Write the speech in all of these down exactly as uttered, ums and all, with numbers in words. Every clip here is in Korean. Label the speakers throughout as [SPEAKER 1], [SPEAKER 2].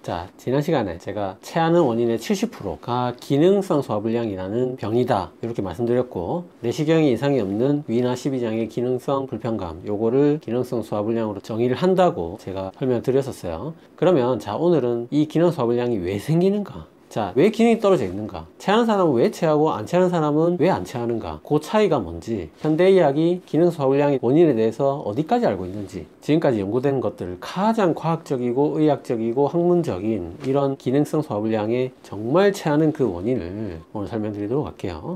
[SPEAKER 1] 자, 지난 시간에 제가 체하는 원인의 칠십 퍼센트가 기능성 소화불량이라는 병이다 이렇게 말씀드렸고, 내시경에 이상이 없는 위나 십이장의 기능성 불편감, 요거를 기능성 소화불량으로 정의를 한다고 제가 설명을 드렸었어요. 그러면 자, 오늘은 이 기능 소화불량이 왜 생기는가, 자, 왜 기능이 떨어져 있는가, 체하는 사람은 왜 체하고 안 체하는 사람은 왜 안 체하는가, 그 차이가 뭔지, 현대의학이 기능 소화불량의 원인에 대해서 어디까지 알고 있는지, 지금까지 연구된 것들을 가장 과학적이고 의학적이고 학문적인 이런 기능성 소화불량에 정말 체하는 그 원인을 오늘 설명드리도록 할게요.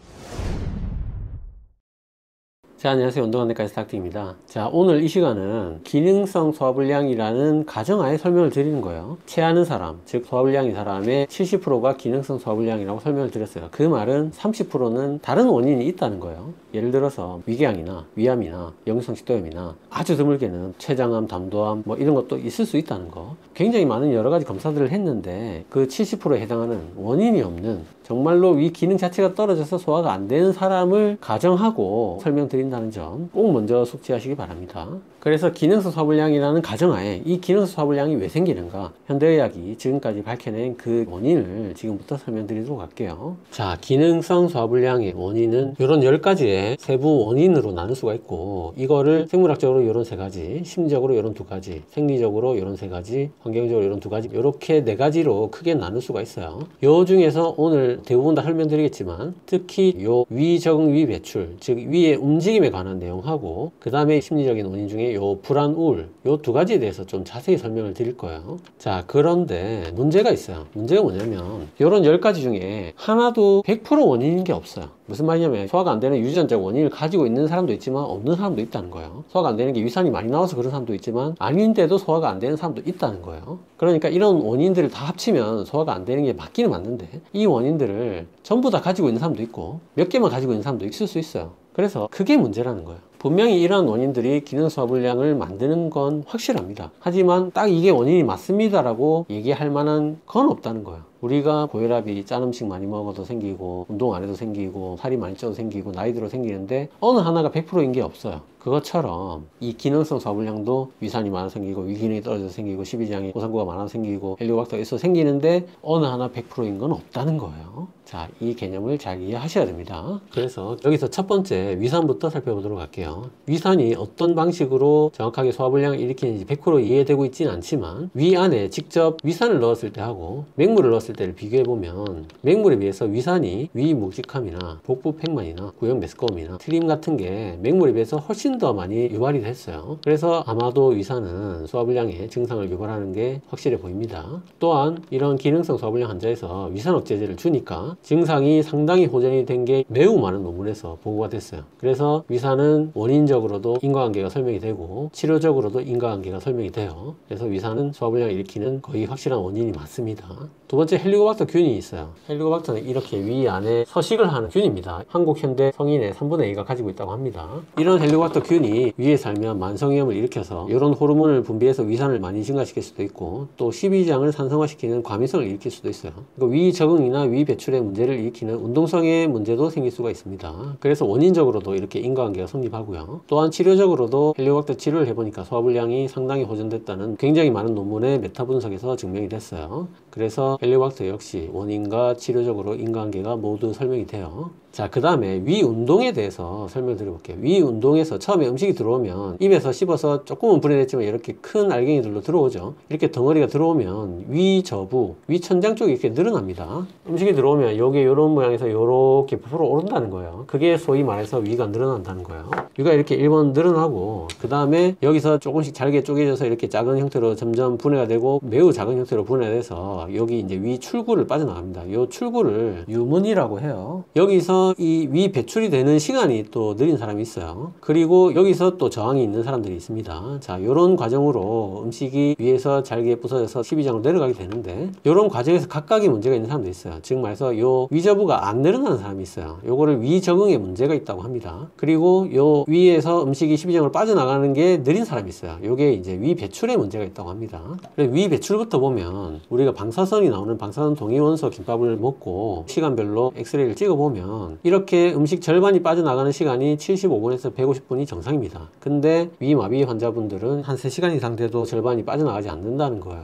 [SPEAKER 1] 자, 안녕하세요. 운동안내과 의사 닥터입니다. 자, 오늘 이 시간은 기능성 소화불량이라는 가정하에 설명을 드리는 거예요. 체하는 사람, 즉 소화불량인 사람의 칠십 퍼센트가 기능성 소화불량이라고 설명을 드렸어요. 그 말은 삼십 퍼센트는 다른 원인이 있다는 거예요. 예를 들어서 위궤양이나 위암이나 역류성 식도염이나 아주 드물게는 췌장암, 담도암 뭐 이런 것도 있을 수 있다는 거. 굉장히 많은 여러 가지 검사들을 했는데 그 칠십 퍼센트에 해당하는 원인이 없는, 정말로 위 기능 자체가 떨어져서 소화가 안 되는 사람을 가정하고 설명드린다는 점 꼭 먼저 숙지하시기 바랍니다. 그래서 기능성 소화불량이라는 가정하에 이 기능성 소화불량이 왜 생기는가, 현대의학이 지금까지 밝혀낸 그 원인을 지금부터 설명드리도록 할게요. 자, 기능성 소화불량의 원인은 이런 열 가지의 세부 원인으로 나눌 수가 있고, 이거를 생물학적으로 이런 세 가지, 심리적으로 이런 두 가지, 생리적으로 이런 세 가지, 환경적으로 이런 두 가지, 이렇게 네 가지로 크게 나눌 수가 있어요. 요 중에서 오늘 대부분 다 설명드리겠지만, 특히 요 위저응 위배출, 즉 위의 움직임에 관한 내용하고, 그 다음에 심리적인 원인 중에 요 불안, 우울, 요 두 가지에 대해서 좀 자세히 설명을 드릴 거예요. 자, 그런데 문제가 있어요. 문제가 뭐냐면, 요런 열 가지 중에 하나도 백 퍼센트 원인인 게 없어요. 무슨 말이냐면, 소화가 안 되는 유전적 원인을 가지고 있는 사람도 있지만 없는 사람도 있다는 거예요. 소화가 안 되는 게 위산이 많이 나와서 그런 사람도 있지만 아닌데도 소화가 안 되는 사람도 있다는 거예요. 그러니까 이런 원인들을 다 합치면 소화가 안 되는 게 맞기는 맞는데, 이 원인들을 전부 다 가지고 있는 사람도 있고 몇 개만 가지고 있는 사람도 있을 수 있어요. 그래서 그게 문제라는 거예요. 분명히 이러한 원인들이 기능 소화불량을 만드는 건 확실합니다. 하지만 딱 이게 원인이 맞습니다라고 얘기할 만한 건 없다는 거예요. 우리가 고혈압이 짠 음식 많이 먹어도 생기고, 운동 안 해도 생기고, 살이 많이 쪄도 생기고, 나이 들어 생기는데 어느 하나가 백 퍼센트인 게 없어요. 그것처럼 이 기능성 소화불량도 위산이 많아서 생기고, 위기능이 떨어져서 생기고, 십이장에 고상구가 많아서 생기고, 헬리코박터가 있어서 생기는데 어느 하나 백 퍼센트인 건 없다는 거예요. 자, 이 개념을 잘 이해하셔야 됩니다. 그래서 여기서 첫 번째 위산부터 살펴보도록 할게요. 위산이 어떤 방식으로 정확하게 소화불량을 일으키는지 백 퍼센트 이해되고 있지는 않지만, 위 안에 직접 위산을 넣었을 때 하고 맹물을 넣었을 때를 비교해보면, 맹물에 비해서 위산이 위 묵직함이나 복부 팽만이나 구역 메스꺼움이나 트림 같은 게 맹물에 비해서 훨씬 더 많이 유발이 됐어요. 그래서 아마도 위산은 소화불량의 증상을 유발하는 게 확실해 보입니다. 또한 이런 기능성 소화불량 환자에서 위산 억제제를 주니까 증상이 상당히 호전이 된 게 매우 많은 논문에서 보고가 됐어요. 그래서 위산은 원인적으로도 인과관계가 설명이 되고 치료적으로도 인과관계가 설명이 돼요. 그래서 위산은 소화불량을 일으키는 거의 확실한 원인이 맞습니다. 두 번째, 헬리코박터 균이 있어요. 헬리코박터는 이렇게 위 안에 서식을 하는 균입니다. 한국 현대 성인의 삼분의 이가 가지고 있다고 합니다. 이런 헬리코박터 균이 위에 살면 만성위염을 일으켜서 이런 호르몬을 분비해서 위산을 많이 증가시킬 수도 있고, 또 십이장을 산성화시키는 과민성을 일으킬 수도 있어요. 위 적응이나 위 배출의 문제를 일으키는 운동성의 문제도 생길 수가 있습니다. 그래서 원인적으로도 이렇게 인과관계가 성립하고요. 또한 치료적으로도 헬리코박터 치료를 해보니까 소화불량이 상당히 호전됐다는 굉장히 많은 논문의 메타 분석에서 증명이 됐어요. 그래서 헬리코박터 역시 원인과 치료적으로 인과관계가 모두 설명이 돼요. 자, 그 다음에 위 운동에 대해서 설명드려 볼게요. 위 운동에서 처음에 음식이 들어오면 입에서 씹어서 조금은 분해됐지만 이렇게 큰 알갱이들로 들어오죠. 이렇게 덩어리가 들어오면 위 저부, 위 천장 쪽이 이렇게 늘어납니다. 음식이 들어오면 여기 이런 모양에서 이렇게 부풀어 오른다는 거예요. 그게 소위 말해서 위가 늘어난다는 거예요. 위가 이렇게 일 번 늘어나고, 그 다음에 여기서 조금씩 잘게 쪼개져서 이렇게 작은 형태로 점점 분해가 되고, 매우 작은 형태로 분해가 돼서 여기 이제 위 출구를 빠져나갑니다. 이 출구를 유문이라고 해요. 여기서 이 위 배출이 되는 시간이 또 느린 사람이 있어요. 그리고 여기서 또 저항이 있는 사람들이 있습니다. 자, 이런 과정으로 음식이 위에서 잘게 부서져서 십이장으로 내려가게 되는데, 이런 과정에서 각각의 문제가 있는 사람도 있어요. 즉 말해서 요 위저부가 안 내려가는 사람이 있어요. 요거를 위적응에 문제가 있다고 합니다. 그리고 요 위에서 음식이 십이장으로 빠져나가는 게 느린 사람이 있어요. 요게 이제 위 배출에 문제가 있다고 합니다. 그래서 위 배출부터 보면, 우리가 방사선이 나오는 방사선 동위원소 김밥을 먹고 시간별로 엑스레이를 찍어보면 이렇게 음식 절반이 빠져나가는 시간이 칠십오 분에서 백오십 분이 정상입니다. 근데 위마비 환자분들은 한 세 시간 이상 돼도 절반이 빠져나가지 않는다는 거예요.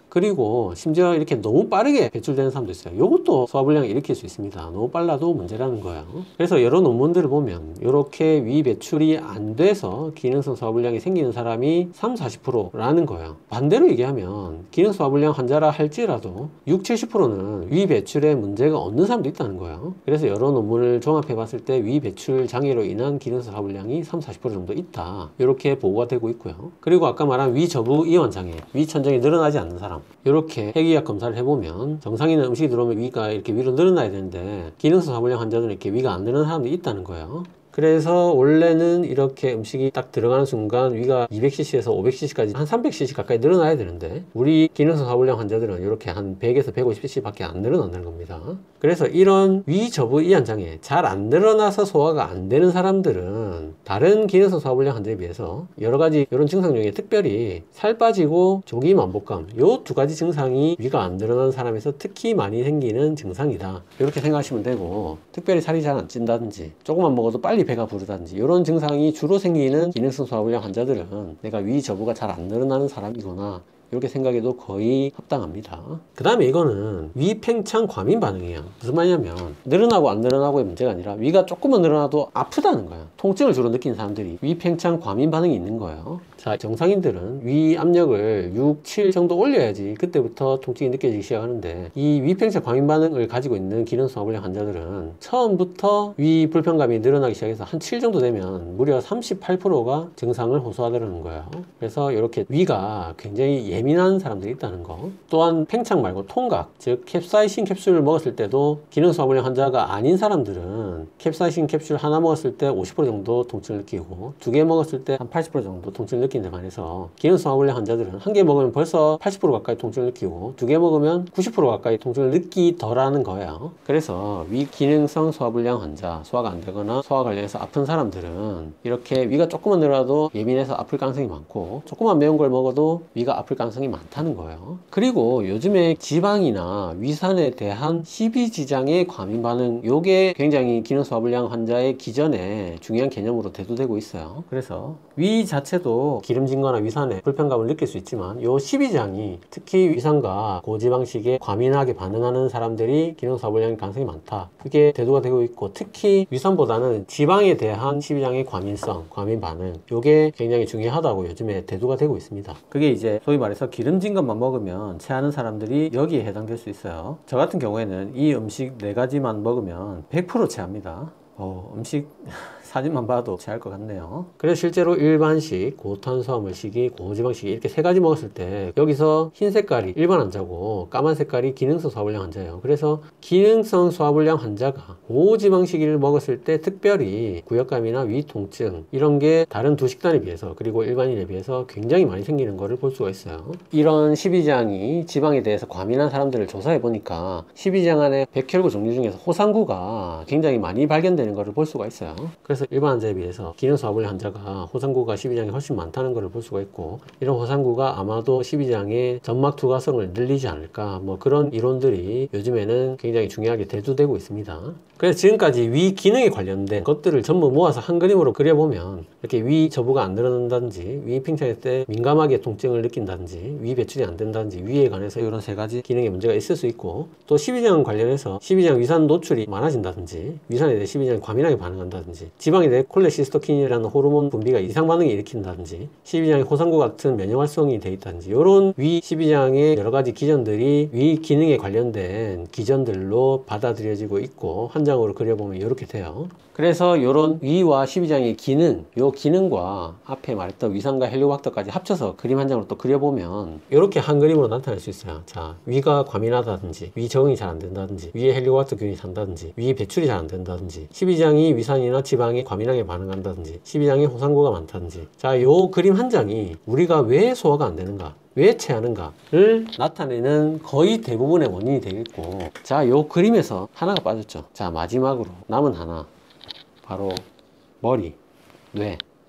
[SPEAKER 1] 그리고 심지어 이렇게 너무 빠르게 배출되는 사람도 있어요. 이것도 소화불량을 일으킬 수 있습니다. 너무 빨라도 문제라는 거예요. 그래서 여러 논문들을 보면 이렇게 위 배출이 안 돼서 기능성 소화불량이 생기는 사람이 삼, 사십 퍼센트라는 거예요. 반대로 얘기하면 기능 소화불량 환자라 할지라도 육, 칠십 퍼센트는 위 배출에 문제가 없는 사람도 있다는 거예요. 그래서 여러 논문을 종합해 봤을 때 위 배출 장애로 인한 기능성 소화불량이 삼, 사십 퍼센트 정도 있다, 이렇게 보고가 되고 있고요. 그리고 아까 말한 위 저부 이완 장애, 위 천정이 늘어나지 않는 사람, 이렇게 폐기약 검사를 해보면 정상인 음식이 들어오면 위가 이렇게 위로 늘어나야 되는데 기능성 소화불량 환자들은 이렇게 위가 안 늘어나는 사람도 있다는 거예요. 그래서 원래는 이렇게 음식이 딱 들어가는 순간 위가 이백 씨씨에서 오백 씨씨까지 한 삼백 씨씨 가까이 늘어나야 되는데 우리 기능성 소화불량 환자들은 이렇게 한 백에서 백오십 씨씨 밖에 안 늘어난다는 겁니다. 그래서 이런 위 저부 이완 장애, 잘 안 늘어나서 소화가 안 되는 사람들은 다른 기능성 소화불량 환자에 비해서 여러 가지 이런 증상 중에 특별히 살 빠지고 조기 만복감, 요 두 가지 증상이 위가 안 늘어나는 사람에서 특히 많이 생기는 증상이다, 이렇게 생각하시면 되고, 특별히 살이 잘 안 찐다든지 조금만 먹어도 빨리 배가 부르다든지 이런 증상이 주로 생기는 기능성 소화불량 환자들은 내가 위 저부가 잘 안 늘어나는 사람이구나, 이렇게 생각해도 거의 합당합니다. 그 다음에 이거는 위팽창 과민 반응이에요. 무슨 말이냐면 늘어나고 안 늘어나고의 문제가 아니라 위가 조금만 늘어나도 아프다는 거예요. 통증을 주로 느끼는 사람들이 위팽창 과민 반응이 있는 거예요. 자, 정상인들은 위 압력을 육, 칠 정도 올려야지 그때부터 통증이 느껴지기 시작하는데, 이 위팽창 과민 반응을 가지고 있는 기능성 소화불량 환자들은 처음부터 위 불편감이 늘어나기 시작해서 한 칠 정도 되면 무려 삼십팔 퍼센트가 증상을 호소하더라는 거예요. 그래서 이렇게 위가 굉장히 예민한 사람들이 있다는 거. 또한 팽창 말고 통각, 즉 캡사이신 캡슐을 먹었을 때도 기능성 소화불량 환자가 아닌 사람들은 캡사이신 캡슐 하나 먹었을 때 오십 퍼센트 정도 통증을 느끼고 두 개 먹었을 때 한 팔십 퍼센트 정도 통증을 느끼는데 반해서 기능성 소화불량 환자들은 한 개 먹으면 벌써 팔십 퍼센트 가까이 통증을 느끼고 두 개 먹으면 구십 퍼센트 가까이 통증을 느끼더라는 거예요. 그래서 위 기능성 소화불량 환자, 소화가 안 되거나 소화 관련해서 아픈 사람들은 이렇게 위가 조금만 늘어나도 예민해서 아플 가능성이 많고, 조금만 매운 걸 먹어도 위가 아플 가능성이 많다는 거예요. 그리고 요즘에 지방이나 위산에 대한 십이지장의 과민 반응, 요게 굉장히 기능 소화불량 환자의 기전에 중요한 개념으로 대두되고 있어요. 그래서 위 자체도 기름진 거나 위산에 불편감을 느낄 수 있지만 요 십이지장이 특히 위산과 고지방식에 과민하게 반응하는 사람들이 기능 소화불량의 가능성이 많다, 그게 대두가 되고 있고, 특히 위산보다는 지방에 대한 십이지장의 과민성, 과민 반응, 요게 굉장히 중요하다고 요즘에 대두가 되고 있습니다. 그게 이제 소위 말해서 기름진 것만 먹으면 체하는 사람들이 여기에 해당될 수 있어요. 저 같은 경우에는 이 음식 네 가지만 먹으면 백 퍼센트 체합니다. 어, 음식 사진만 봐도 체할 것 같네요. 그래서 실제로 일반식, 고탄수화물식이, 고지방식이 이렇게 세 가지 먹었을 때 여기서 흰 색깔이 일반 환자고 까만 색깔이 기능성 소화불량 환자예요. 그래서 기능성 소화불량 환자가 고지방식을 먹었을 때 특별히 구역감이나 위 통증 이런 게 다른 두 식단에 비해서, 그리고 일반인에 비해서 굉장히 많이 생기는 것을 볼 수가 있어요. 이런 십이지장이 지방에 대해서 과민한 사람들을 조사해 보니까 십이지장 안에 백혈구 종류 중에서 호상구가 굉장히 많이 발견되는 것을 볼 수가 있어요. 그래서 일반 환자에 비해서 기능 소화불량 환자가 호상구가 십이지장이 훨씬 많다는 것을 볼 수가 있고, 이런 호상구가 아마도 십이지장의 점막 투과성을 늘리지 않을까, 뭐 그런 이론들이 요즘에는 굉장히 중요하게 대두되고 있습니다. 그래서 지금까지 위 기능에 관련된 것들을 전부 모아서 한 그림으로 그려보면 이렇게 위 저부가 안 늘어난다든지, 위 팽창했을 때 민감하게 통증을 느낀다든지, 위 배출이 안 된다든지, 위에 관해서 이런 세 가지 기능에 문제가 있을 수 있고, 또 십이지장 관련해서 십이지장 위산 노출이 많아진다든지, 위산에 대해 십이지장이 과민하게 반응한다든지, 지방에 대해 콜레시스토킨이라는 호르몬 분비가 이상 반응을 일으킨다든지, 십이지장이 호상구 같은 면역 활성이 돼 있다든지, 이런 위 십이지장의 여러 가지 기전들이 위 기능에 관련된 기전들로 받아들여지고 있고, 한 장으로 그려보면 이렇게 돼요. 그래서 이런 위와 십이지장의 기능, 요 기능과 앞에 말했던 위산과 헬리코박터까지 합쳐서 그림 한 장으로 또 그려보면 이렇게 한 그림으로 나타날 수 있어요. 자, 위가 과민하다든지, 위 적응이 잘 안 된다든지, 위에 헬리코박터 균이 산다든지, 위 배출이 잘 안 된다든지, 십이지장이 위산이나 지방에 과민하게 반응한다든지, 십이지장에 호상구가 많다든지, 자, 요 그림 한 장이 우리가 왜 소화가 안 되는가, 왜 체하는가를 나타내는 거의 대부분의 원인이 되겠고, 자, 요 그림에서 하나가 빠졌죠. 자, 마지막으로 남은 하나, 바로 머리, 뇌,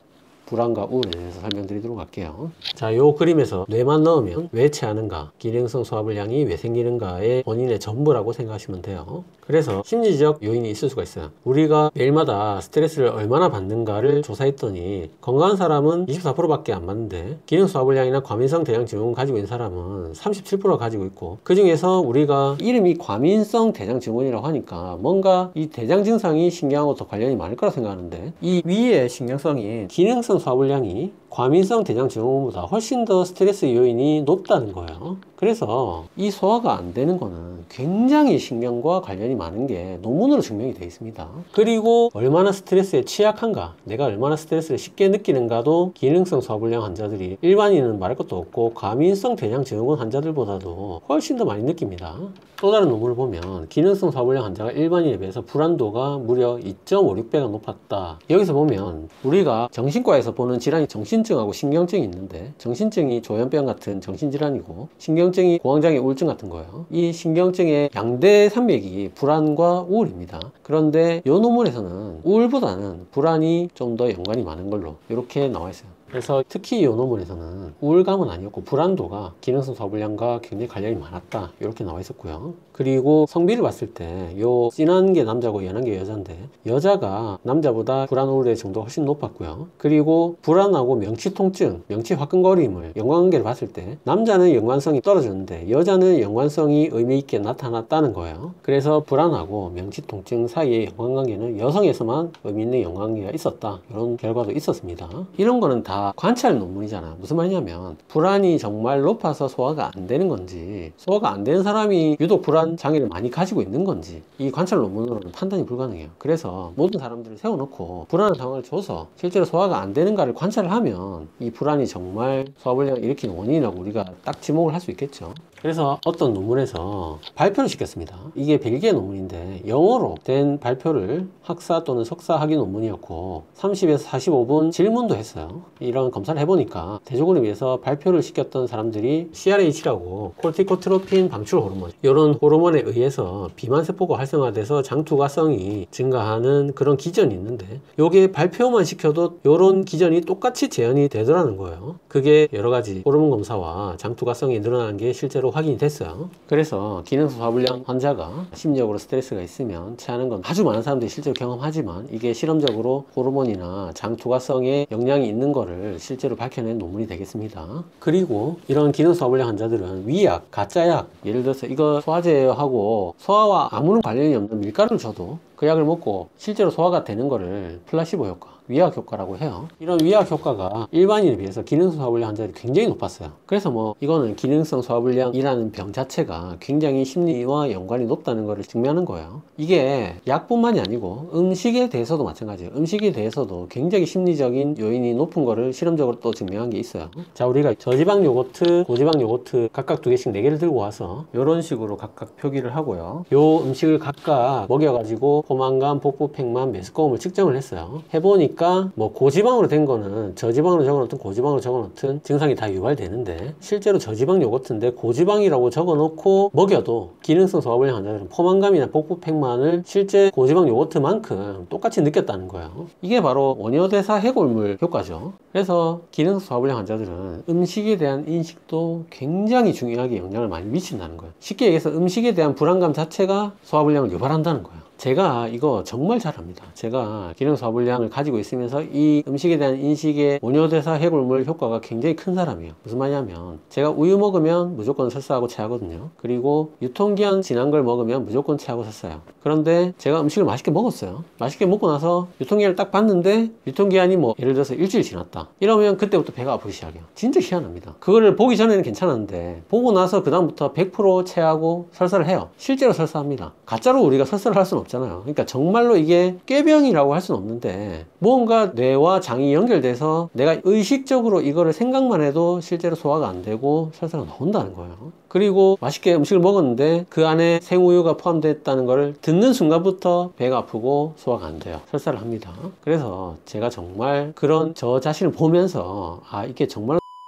[SPEAKER 1] 불안과 우울에 대해서 설명드리도록 할게요. 자, 요 그림에서 뇌만 넣으면 왜 체하는가, 기능성 소화불량이 왜 생기는가의 원인의 전부라고 생각하시면 돼요. 그래서 심리적 요인이 있을 수가 있어요. 우리가 매일마다 스트레스를 얼마나 받는가를 조사했더니 건강한 사람은 이십사 퍼센트밖에 안 받는데 기능소화불량이나 과민성 대장증후군 가지고 있는 사람은 삼십칠 퍼센트가 가지고 있고, 그 중에서 우리가 이름이 과민성 대장증후군이라고 하니까 뭔가 이 대장 증상이 신경하고 더 관련이 많을 거라 생각하는데, 이 위의 신경성인 기능성 소화불량이 과민성 대장증후군보다 훨씬 더 스트레스 요인이 높다는 거예요. 그래서 이 소화가 안 되는 거는 굉장히 신경과 관련이 많은 게 논문으로 증명이 되어 있습니다. 그리고 얼마나 스트레스에 취약한가, 내가 얼마나 스트레스를 쉽게 느끼는가도 기능성 소화불량 환자들이 일반인은 말할 것도 없고 과민성 대장증후군 환자들보다도 훨씬 더 많이 느낍니다. 또 다른 논문을 보면 기능성 소화불량 환자가 일반인에 비해서 불안도가 무려 이 점 오육 배가 높았다. 여기서 보면 우리가 정신과에서 보는 질환이 정신증하고 신경증이 있는데, 정신증이 조현병 같은 정신질환이고 신경증이 공황장애 우울증 같은 거예요. 이 신경증의 양대 산맥이 불안과 우울입니다. 그런데 이 논문에서는 우울보다는 불안이 좀 더 연관이 많은 걸로 이렇게 나와 있어요. 그래서 특히 이 논문에서는 우울감은 아니었고 불안도가 기능성 소화불량과 굉장히 관련이 많았다, 이렇게 나와 있었고요. 그리고 성비를 봤을 때 요 진한 게 남자고 연한 게 여자인데, 여자가 남자보다 불안 우울의 정도가 훨씬 높았고요. 그리고 불안하고 명치 통증, 명치 화끈거림을 연관관계를 봤을 때 남자는 연관성이 떨어졌는데 여자는 연관성이 의미 있게 나타났다는 거예요. 그래서 불안하고 명치 통증 사이의 연관관계는 여성에서만 의미 있는 연관관계가 있었다, 이런 결과도 있었습니다. 이런 거는 다 관찰 논문이잖아. 무슨 말이냐면 불안이 정말 높아서 소화가 안 되는 건지, 소화가 안 되는 사람이 유독 불안 장애를 많이 가지고 있는 건지 이 관찰 논문으로는 판단이 불가능해요. 그래서 모든 사람들을 세워놓고 불안한 상황을 줘서 실제로 소화가 안 되는가를 관찰을 하면 이 불안이 정말 소화불량을 일으키는 원인이라고 우리가 딱 지목을 할 수 있겠죠. 그래서 어떤 논문에서 발표를 시켰습니다. 이게 벨기에 논문인데 영어로 된 발표를 학사 또는 석사 학위 논문이었고 삼십에서 사십오 분 질문도 했어요. 이런 검사를 해보니까 대조군에 비해서 발표를 시켰던 사람들이 씨알에이치라고 콜티코트로핀 방출 호르몬, 이런 호르몬에 의해서 비만세포가 활성화돼서 장투과성이 증가하는 그런 기전이 있는데, 요게 발표만 시켜도 이런 기전이 똑같이 재현이 되더라는 거예요. 그게 여러 가지 호르몬 검사와 장투과성이 늘어나는 게 실제로 확인이 됐어요. 그래서 기능성 소화불량 환자가 심리적으로 스트레스가 있으면 체하는 건 아주 많은 사람들이 실제로 경험하지만, 이게 실험적으로 호르몬이나 장투과성에 영향이 있는 거를 실제로 밝혀낸 논문이 되겠습니다. 그리고 이런 기능성 소화불량 환자들은 위약, 가짜약, 예를 들어서 이거 소화제하고 소화와 아무런 관련이 없는 밀가루를 줘도 그 약을 먹고 실제로 소화가 되는 거를 플라시보 효과, 위약 효과라고 해요. 이런 위약 효과가 일반인에 비해서 기능성 소화불량 환자들이 굉장히 높았어요. 그래서 뭐 이거는 기능성 소화불량이라는 병 자체가 굉장히 심리와 연관이 높다는 것을 증명하는 거예요. 이게 약뿐만이 아니고 음식에 대해서도 마찬가지예요. 음식에 대해서도 굉장히 심리적인 요인이 높은 거를 실험적으로 또 증명한 게 있어요. 자, 우리가 저지방 요거트, 고지방 요거트 각각 두 개씩 네 개를 들고 와서 이런 식으로 각각 표기를 하고요. 요 음식을 각각 먹여가지고 포만감, 복부 팽만, 메스꺼움을 측정을 했어요. 해보니까 뭐 고지방으로 된 거는 저지방으로 적어놓든 고지방으로 적어놓든 증상이 다 유발되는데, 실제로 저지방 요거트인데 고지방이라고 적어놓고 먹여도 기능성 소화불량 환자들은 포만감이나 복부 팽만을 실제 고지방 요거트만큼 똑같이 느꼈다는 거예요. 이게 바로 원효대사 해골물 효과죠. 그래서 기능성 소화불량 환자들은 음식에 대한 인식도 굉장히 중요하게 영향을 많이 미친다는 거예요. 쉽게 얘기해서 음식에 대한 불안감 자체가 소화불량을 유발한다는 거예요. 제가 이거 정말 잘합니다. 제가 기능소화불량을 가지고 있으면서 이 음식에 대한 인식의 원효대사 해골물 효과가 굉장히 큰 사람이에요. 무슨 말이냐면 제가 우유 먹으면 무조건 설사하고 체하거든요. 그리고 유통기한 지난 걸 먹으면 무조건 체하고 설사해요. 그런데 제가 음식을 맛있게 먹었어요. 맛있게 먹고 나서 유통기한을 딱 봤는데 유통기한이 뭐 예를 들어서 일주일 지났다 이러면 그때부터 배가 아프기 시작해요. 진짜 희한합니다. 그거를 보기 전에는 괜찮았는데 보고 나서 그 다음부터 백 퍼센트 체하고 설사를 해요. 실제로 설사합니다. 가짜로 우리가 설사를 할 수는 없잖아요. 그러니까 정말로 이게 꾀병이라고 할 수는 없는데 무언가 뇌와 장이 연결돼서 내가 의식적으로 이거를 생각만 해도 실제로 소화가 안 되고 설사가 나온다는 거예요. 그리고 맛있게 음식을 먹었는데 그 안에 생우유가 포함됐다는 걸 듣는 순간부터 배가 아프고 소화가 안 돼요. 설사를 합니다. 그래서 제가 정말 그런 저 자신을 보면서 아 이게 정말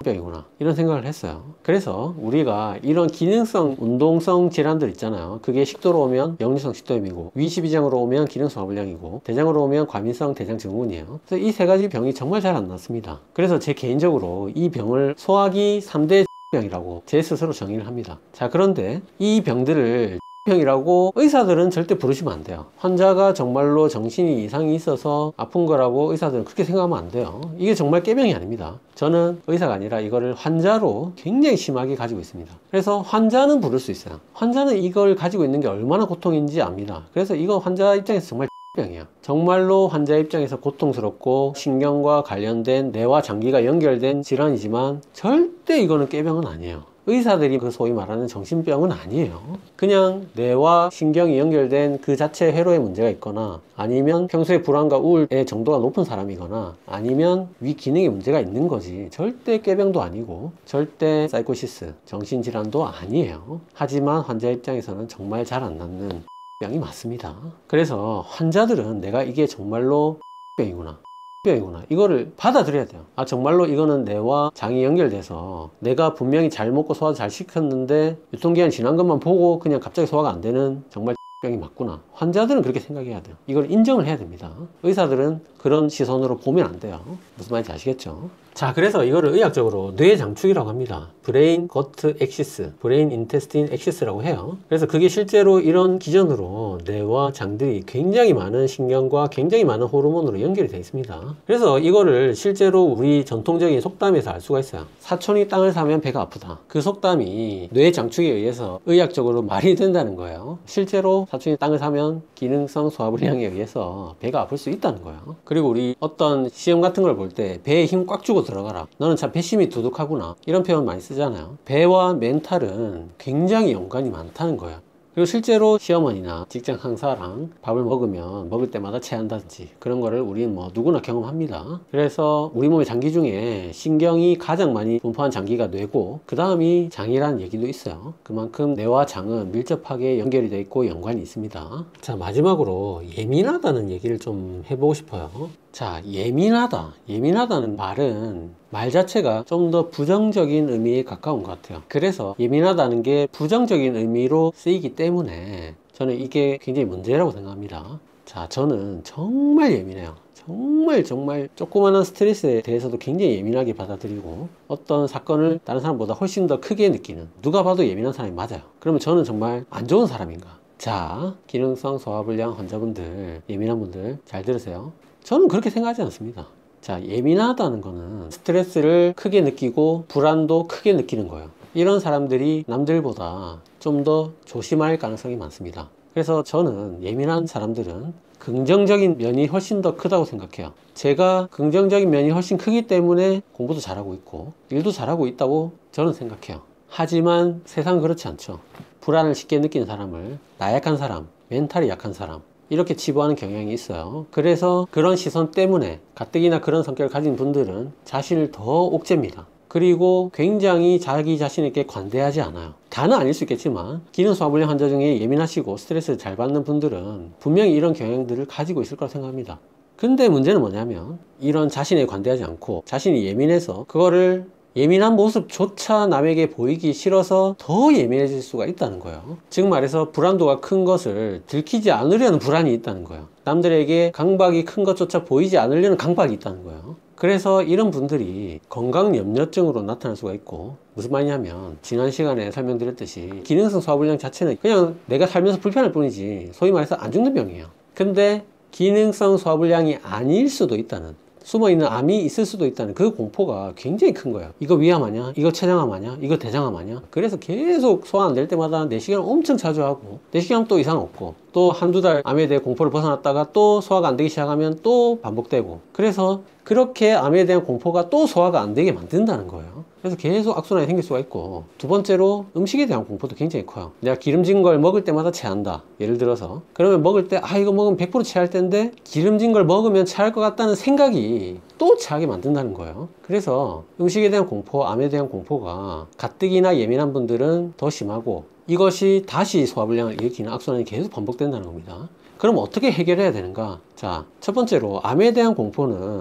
[SPEAKER 1] 병이구나 이런 생각을 했어요. 그래서 우리가 이런 기능성 운동성 질환들 있잖아요. 그게 식도로 오면 역류성 식도염이고, 위십이장으로 오면 기능성 소화불량이고, 대장으로 오면 과민성 대장증후군이에요. 그래서 이 세 가지 병이 정말 잘 안 낫습니다. 그래서 제 개인적으로 이 병을 소화기 삼 대 병이라고 제 스스로 정의를 합니다. 자, 그런데 이 병들을 병이라고 의사들은 절대 부르시면 안 돼요. 환자가 정말로 정신이 이상이 있어서 아픈 거라고 의사들은 그렇게 생각하면 안 돼요. 이게 정말 꾀병이 아닙니다. 저는 의사가 아니라 이거를 환자로 굉장히 심하게 가지고 있습니다. 그래서 환자는 부를 수 있어요. 환자는 이걸 가지고 있는 게 얼마나 고통인지 압니다. 그래서 이거 환자 입장에서 정말 병이야. 정말로 환자 입장에서 고통스럽고 신경과 관련된 뇌와 장기가 연결된 질환이지만 절대 이거는 꾀병은 아니에요. 의사들이 그 소위 말하는 정신병은 아니에요. 그냥 뇌와 신경이 연결된 그 자체 회로에 문제가 있거나, 아니면 평소에 불안과 우울의 정도가 높은 사람이거나, 아니면 위 기능에 문제가 있는 거지 절대 꾀병도 아니고 절대 사이코시스 정신질환도 아니에요. 하지만 환자 입장에서는 정말 잘 안 낫는 병이 맞습니다. 그래서 환자들은 내가 이게 정말로 병이구나 병이구나 이거를 받아들여야 돼요. 아, 정말로 이거는 뇌와 장이 연결돼서 내가 분명히 잘 먹고 소화 잘 시켰는데 유통기한 지난 것만 보고 그냥 갑자기 소화가 안 되는 정말 병이 맞구나. 환자들은 그렇게 생각해야 돼요. 이걸 인정을 해야 됩니다. 의사들은 그런 시선으로 보면 안 돼요. 무슨 말인지 아시겠죠? 자, 그래서 이거를 의학적으로 뇌장축이라고 합니다. 브레인 거트 액시스, 브레인 인테스틴 액시스라고 해요. 그래서 그게 실제로 이런 기전으로 뇌와 장들이 굉장히 많은 신경과 굉장히 많은 호르몬으로 연결이 되어 있습니다. 그래서 이거를 실제로 우리 전통적인 속담에서 알 수가 있어요. 사촌이 땅을 사면 배가 아프다. 그 속담이 뇌장축에 의해서 의학적으로 말이 된다는 거예요. 실제로 사촌이 땅을 사면 기능성 소화불량에 의해서 배가 아플 수 있다는 거예요. 그리고 우리 어떤 시험 같은 걸 볼 때 배에 힘 꽉 주고 들어가라, 너는 참 배심이 두둑하구나, 이런 표현 많이 쓰잖아요. 배와 멘탈은 굉장히 연관이 많다는 거예요. 그리고 실제로 시어머니나 직장 상사랑 밥을 먹으면 먹을 때마다 체한다든지 그런 거를 우리는 뭐 누구나 경험합니다. 그래서 우리 몸의 장기 중에 신경이 가장 많이 분포한 장기가 뇌고, 그 다음이 장이라는 얘기도 있어요. 그만큼 뇌와 장은 밀접하게 연결이 되어 있고 연관이 있습니다. 자, 마지막으로 예민하다는 얘기를 좀 해보고 싶어요. 자, 예민하다. 예민하다는 말은 말 자체가 좀 더 부정적인 의미에 가까운 것 같아요. 그래서 예민하다는 게 부정적인 의미로 쓰이기 때문에 저는 이게 굉장히 문제라고 생각합니다. 자, 저는 정말 예민해요. 정말 정말 조그마한 스트레스에 대해서도 굉장히 예민하게 받아들이고, 어떤 사건을 다른 사람보다 훨씬 더 크게 느끼는, 누가 봐도 예민한 사람이 맞아요. 그러면 저는 정말 안 좋은 사람인가? 자, 기능성 소화불량 환자분들, 예민한 분들 잘 들으세요. 저는 그렇게 생각하지 않습니다. 자, 예민하다는 거는 스트레스를 크게 느끼고 불안도 크게 느끼는 거예요. 이런 사람들이 남들보다 좀 더 조심할 가능성이 많습니다. 그래서 저는 예민한 사람들은 긍정적인 면이 훨씬 더 크다고 생각해요. 제가 긍정적인 면이 훨씬 크기 때문에 공부도 잘하고 있고 일도 잘하고 있다고 저는 생각해요. 하지만 세상은 그렇지 않죠. 불안을 쉽게 느끼는 사람을 나약한 사람, 멘탈이 약한 사람, 이렇게 치부하는 경향이 있어요. 그래서 그런 시선 때문에 가뜩이나 그런 성격을 가진 분들은 자신을 더 옥죄입니다. 그리고 굉장히 자기 자신에게 관대하지 않아요. 다는 아닐 수 있겠지만 기능소화불량 환자 중에 예민하시고 스트레스를 잘 받는 분들은 분명히 이런 경향들을 가지고 있을 거라 생각합니다. 근데 문제는 뭐냐면 이런 자신에 관대하지 않고 자신이 예민해서 그거를 예민한 모습조차 남에게 보이기 싫어서 더 예민해질 수가 있다는 거예요. 즉 말해서 불안도가 큰 것을 들키지 않으려는 불안이 있다는 거예요. 남들에게 강박이 큰 것조차 보이지 않으려는 강박이 있다는 거예요. 그래서 이런 분들이 건강염려증으로 나타날 수가 있고, 무슨 말이냐면 지난 시간에 설명드렸듯이 기능성 소화불량 자체는 그냥 내가 살면서 불편할 뿐이지 소위 말해서 안 죽는 병이에요. 근데 기능성 소화불량이 아닐 수도 있다는, 숨어있는 암이 있을 수도 있다는 그 공포가 굉장히 큰 거예요. 이거 위암 아니야? 이거 췌장암 아니야? 이거 대장암 아니야? 그래서 계속 소화 안 될 때마다 내시경 엄청 자주 하고, 내시경 또 이상 없고, 또 한두 달 암에 대해 공포를 벗어났다가 또 소화가 안 되기 시작하면 또 반복되고, 그래서 그렇게 암에 대한 공포가 또 소화가 안 되게 만든다는 거예요. 그래서 계속 악순환이 생길 수가 있고, 두 번째로 음식에 대한 공포도 굉장히 커요. 내가 기름진 걸 먹을 때마다 체한다, 예를 들어서. 그러면 먹을 때 아 이거 먹으면 백 퍼센트 체할 텐데 기름진 걸 먹으면 체할 것 같다는 생각이 또 체하게 만든다는 거예요. 그래서 음식에 대한 공포, 암에 대한 공포가 가뜩이나 예민한 분들은 더 심하고, 이것이 다시 소화불량을 일으키는 악순환이 계속 반복된다는 겁니다. 그럼 어떻게 해결해야 되는가? 자, 첫 번째로 암에 대한 공포는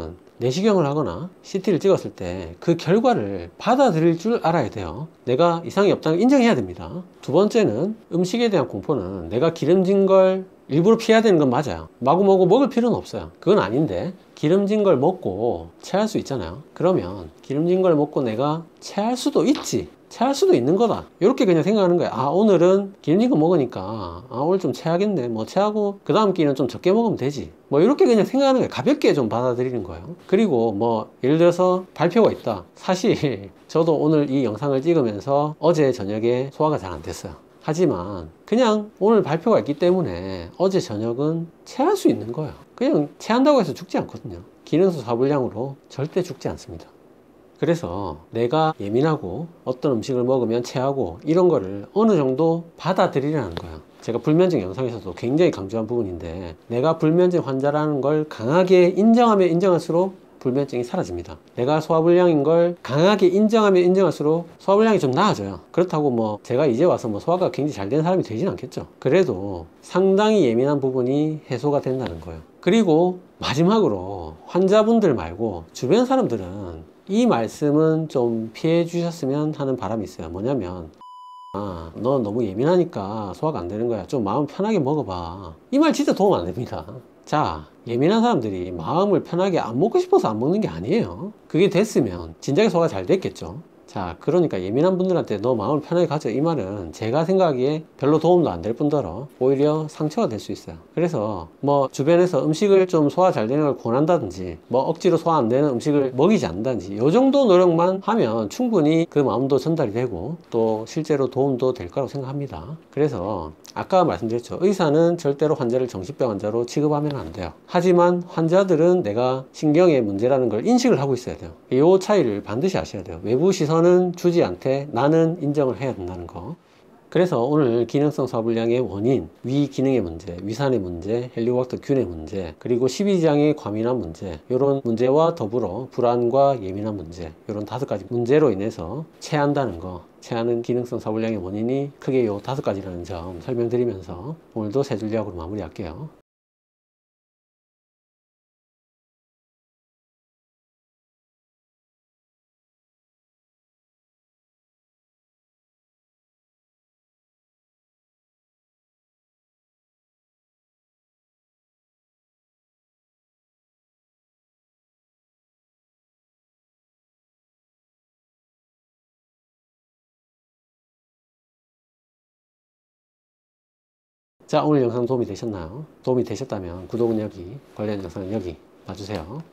[SPEAKER 1] 내시경을 하거나 씨티를 찍었을 때 그 결과를 받아들일 줄 알아야 돼요. 내가 이상이 없다는 걸 인정해야 됩니다. 두 번째는 음식에 대한 공포는 내가 기름진 걸 일부러 피해야 되는 건 맞아요. 마구마구 먹을 필요는 없어요. 그건 아닌데 기름진 걸 먹고 체할 수 있잖아요. 그러면 기름진 걸 먹고 내가 체할 수도 있지, 체할 수도 있는 거다, 이렇게 그냥 생각하는 거야. 아, 오늘은 기름진 거 먹으니까 아, 오늘 좀 체하겠네, 뭐 체하고 그 다음 끼는 좀 적게 먹으면 되지, 뭐 이렇게 그냥 생각하는 거예요. 가볍게 좀 받아들이는 거예요. 그리고 뭐 예를 들어서 발표가 있다. 사실 저도 오늘 이 영상을 찍으면서 어제 저녁에 소화가 잘 안 됐어요. 하지만 그냥 오늘 발표가 있기 때문에 어제 저녁은 체할 수 있는 거예요. 그냥 체한다고 해서 죽지 않거든요. 기능성 소화불량으로 절대 죽지 않습니다. 그래서 내가 예민하고 어떤 음식을 먹으면 체하고 이런 거를 어느 정도 받아들이라는 거예요. 제가 불면증 영상에서도 굉장히 강조한 부분인데, 내가 불면증 환자라는 걸 강하게 인정하면 인정할수록 불면증이 사라집니다. 내가 소화불량인 걸 강하게 인정하면 인정할수록 소화불량이 좀 나아져요. 그렇다고 뭐 제가 이제 와서 뭐 소화가 굉장히 잘 되는 사람이 되진 않겠죠. 그래도 상당히 예민한 부분이 해소가 된다는 거예요. 그리고 마지막으로 환자분들 말고 주변 사람들은 이 말씀은 좀 피해 주셨으면 하는 바람이 있어요. 뭐냐면, 아, 너 너무 예민하니까 소화가 안 되는 거야, 좀 마음 편하게 먹어봐. 이 말 진짜 도움 안 됩니다. 자, 예민한 사람들이 마음을 편하게 안 먹고 싶어서 안 먹는 게 아니에요. 그게 됐으면 진작에 소화가 잘 됐겠죠. 자, 그러니까 예민한 분들한테 너 마음을 편하게 가져, 이 말은 제가 생각하기에 별로 도움도 안 될 뿐더러 오히려 상처가 될 수 있어요. 그래서 뭐 주변에서 음식을 좀 소화 잘 되는 걸 권한다든지, 뭐 억지로 소화 안 되는 음식을 먹이지 않는다든지, 이 정도 노력만 하면 충분히 그 마음도 전달이 되고 또 실제로 도움도 될 거라고 생각합니다. 그래서 아까 말씀드렸죠. 의사는 절대로 환자를 정신병 환자로 취급하면 안 돼요. 하지만 환자들은 내가 신경의 문제라는 걸 인식을 하고 있어야 돼요. 이 차이를 반드시 아셔야 돼요. 외부 시선은 주지 않되 나는 인정을 해야 된다는 거. 그래서 오늘 기능성 소화불량의 원인, 위 기능의 문제, 위산의 문제, 헬리코박터균의 문제, 그리고 십이지장의 과민한 문제, 이런 문제와 더불어 불안과 예민한 문제, 이런 다섯 가지 문제로 인해서 체한다는 거, 체하는 기능성 소화불량의 원인이 크게 요 다섯 가지라는 점 설명드리면서 오늘도 세 줄 요약으로 마무리할게요. 자, 오늘 영상 도움이 되셨나요? 도움이 되셨다면 구독은 여기, 관련 영상은 여기 봐주세요.